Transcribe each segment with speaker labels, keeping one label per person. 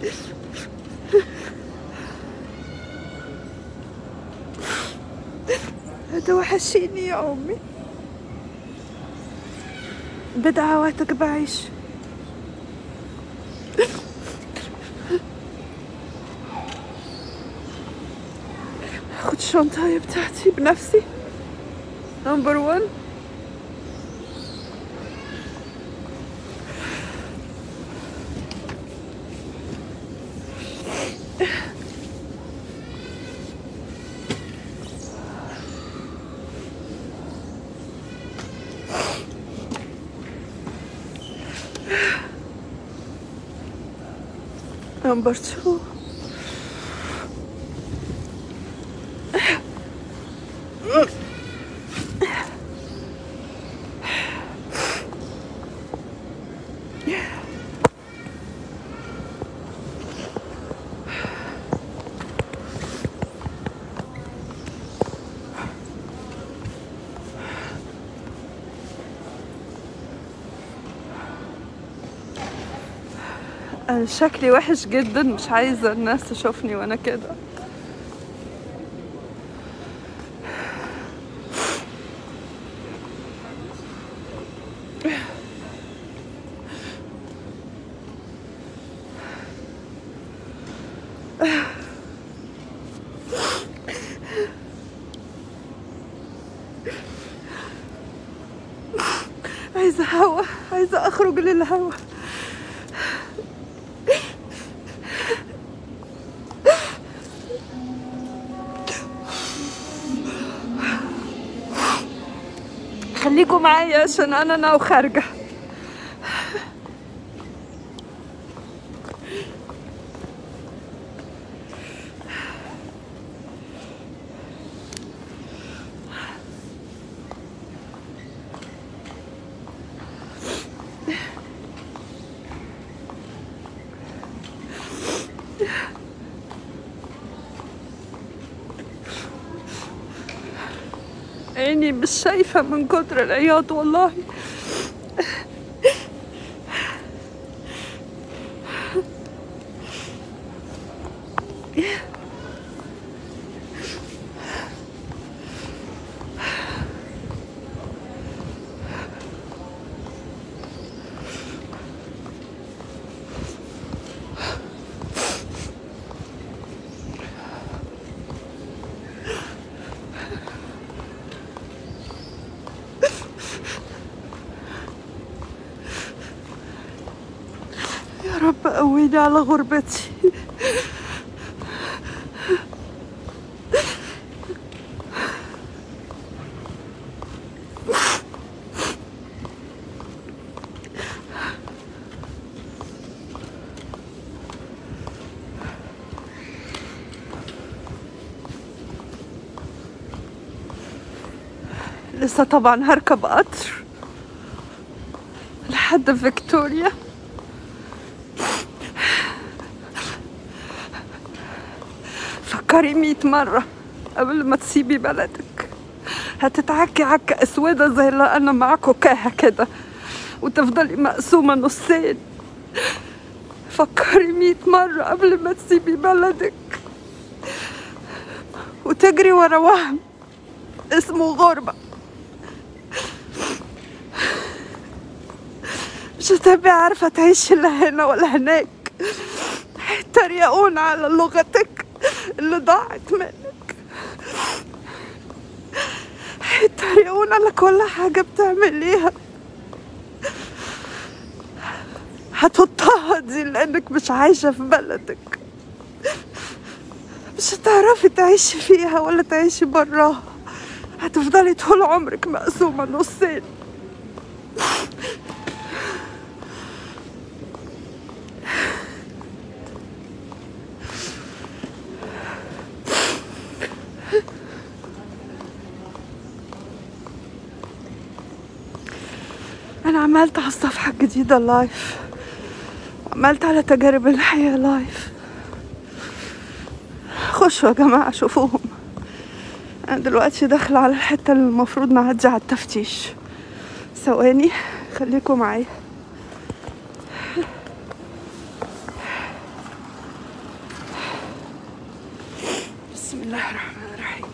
Speaker 1: توحشيني يا أمي، بدعواتك بعيش. خد الشنطة بتاعتي بنفسي، نمبر 1. نمبر 2. أنا شكلي وحش جدا، مش عايزة الناس تشوفني وأنا كده. عايزة هوا، عايزة أخرج للهوا. خليكوا معايا عشان أنا وخارجة. عيني مش شايفة من كتر العياط والله. يا رب قويني على غربتي. لسه طبعا هركب قطر لحد فيكتوريا. فكري 100 مرة قبل ما تسيبي بلدك، هتتعكي عكة اسودة زي اللي انا معاكوا كاها كده وتفضلي مقسومة نصين. فكري 100 مرة قبل ما تسيبي بلدك وتجري ورا وهم اسمه غربة. مش هتبقي عارفة تعيشي لا هنا ولا هناك. هيتريقون على لغتك اللي ضاعت منك، هيتريقون على كل حاجة بتعمليها. هتضطهدي لأنك مش عايشة في بلدك، مش هتعرفي تعيشي فيها ولا تعيشي براها. هتفضلي طول عمرك مقسومة نصين. أنا عملت على الصفحة الجديدة لايف، عملت على تجارب الحياة لايف. خشوا يا جماعة شوفوهم. أنا دلوقتي داخلة على الحتة اللي المفروض نعدي على التفتيش. ثواني خليكم معايا. الله الرحمن الرحيم.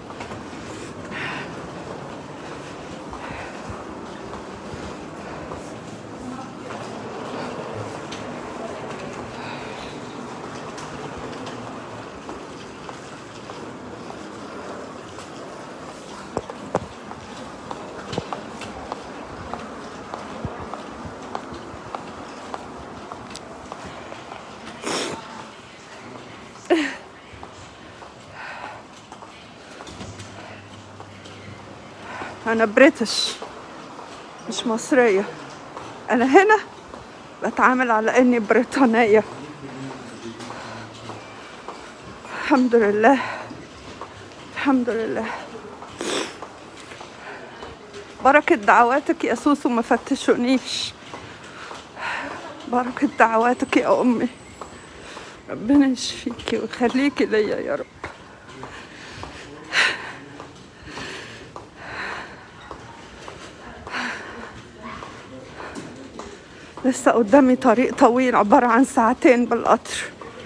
Speaker 1: أنا بريتش مش مصرية. أنا هنا بتعامل على إني بريطانية. الحمد لله الحمد لله. بركة دعواتك يا سوسو ما فتشونيش. بركة دعواتك يا أمي. ربنا يشفيكي ويخليكي ليا يا رب. لسه قدامي طريق طويل عبارة عن ساعتين بالقطر.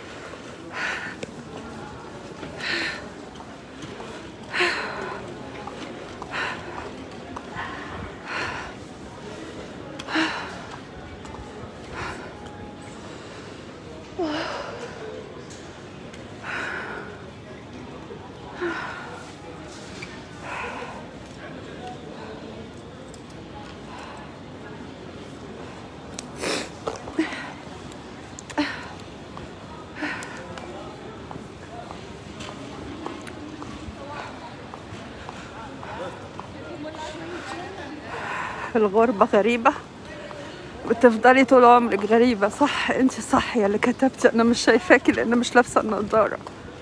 Speaker 1: الغربة غريبة، بتفضلي طول عمرك غريبة. صح، انت صح يا اللي كتبتي. انا مش شايفاكي لان مش لابسة النضارة.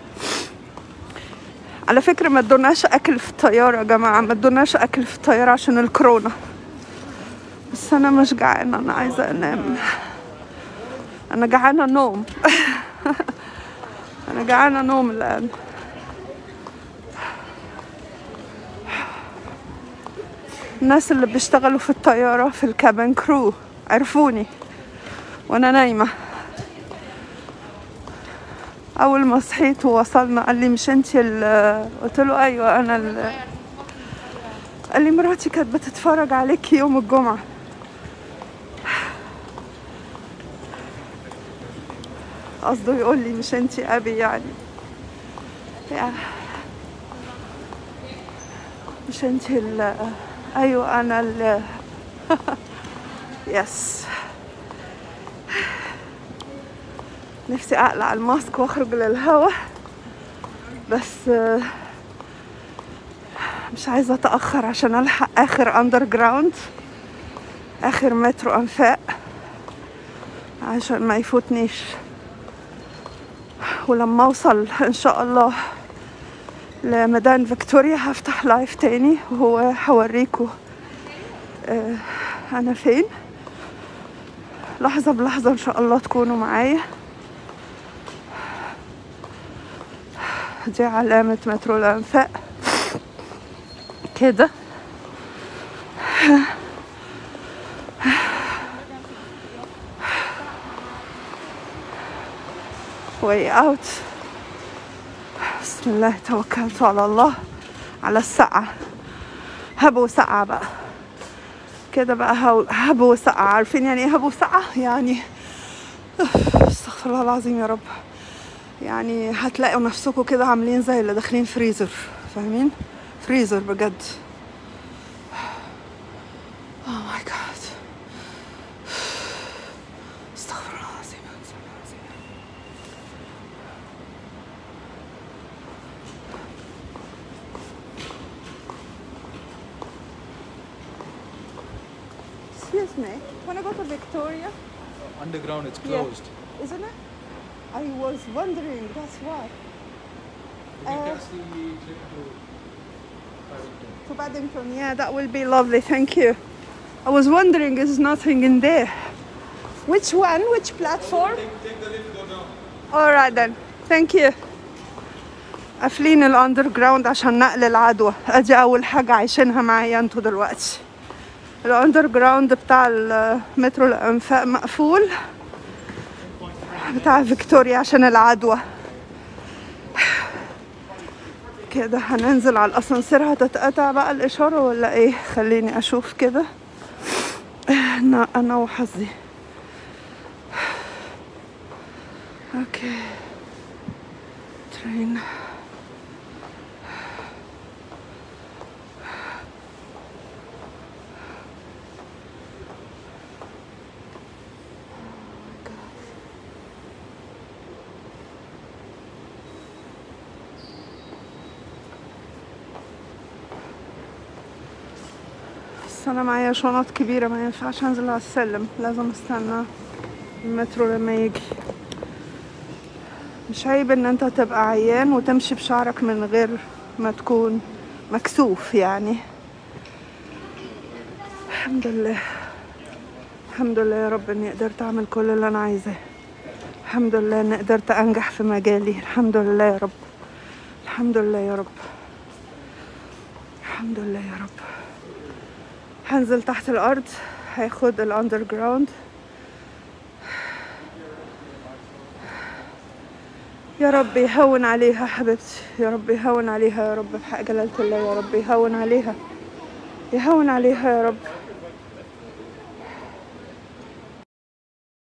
Speaker 1: على فكرة ما ادوناش اكل في الطيارة يا جماعة، ما ادوناش اكل في الطيارة عشان الكورونا. بس انا مش جعانة، انا عايزة انام. انا جعانة نوم. انا جعانة نوم الان. الناس اللي بيشتغلوا في الطيارة في الكابين كرو عرفوني وانا نايمة. اول ما صحيت ووصلنا قال لي مش انتي قلت له ايوه انا قال لي مراتي كانت بتتفرج عليكي يوم الجمعة. قصده يقول لي مش انتي ابي يعني مش انتي ايوه انا يس. نفسي اقلع الماسك واخرج للهوا بس مش عايزة اتأخر عشان الحق اخر اندر جراوند، اخر مترو انفاق عشان ما يفوتنيش. ولما اوصل ان شاء الله لميدان فيكتوريا هفتح لايف تاني وهو هوريكم انا فين. لحظة بلحظة ان شاء الله تكونوا معايا. دي علامة مترو الانفاق كده. way out. بسم الله توكلت على الله. على السقعة، هبو سقعة بقى كده بقى. هبو سقعة. عارفين يعني ايه هبو سقعة؟ يعني استغفر الله العظيم يا رب. يعني هتلاقوا نفسكم كده عاملين زي اللي داخلين فريزر. فاهمين؟ فريزر بجد. oh my god. استغفر الله العظيم. Excuse me, wanna go to Victoria?
Speaker 2: Underground, it's closed.
Speaker 1: Yeah. Isn't it? I was wondering, that's why.
Speaker 2: You can catch the trip to Paddington.
Speaker 1: To Paddington, yeah, that will be lovely, thank you. I was wondering, there's nothing in there. Which one? Which platform?
Speaker 2: Take the lift, go down.
Speaker 1: Alright then, thank you. قافلين الاندر جراوند عشان نقل العدوى. ادي اول حاجة عايشينها معايا انتوا دلوقتي. الاندر جراوند بتاع المترو الانفاق مقفول، بتاع فيكتوريا عشان العدوى. كده هننزل على الاسانسير. هتتقطع بقى الاشاره ولا ايه؟ خليني اشوف كده. انا وحظي. اوكي ترين. بس انا معايا شنط كبيرة، ما ينفعش انزل على السلم، لازم استنى المترو لما يجي. مش عيب ان انت تبقى عيان وتمشي بشعرك من غير ما تكون مكسوف يعني. الحمد لله، الحمد لله يا رب اني قدرت اعمل كل اللي انا عايزاه. الحمد لله اني قدرت انجح في مجالي. الحمد لله يا رب، الحمد لله يا رب، الحمد لله يا رب. هنزل تحت الارض، هاخد الاندر جراوند. يا رب يهون عليها حبيبتي، يا رب يهون عليها يا رب، بحق جلالة الله يا رب يهون عليها، يهون عليها يا رب.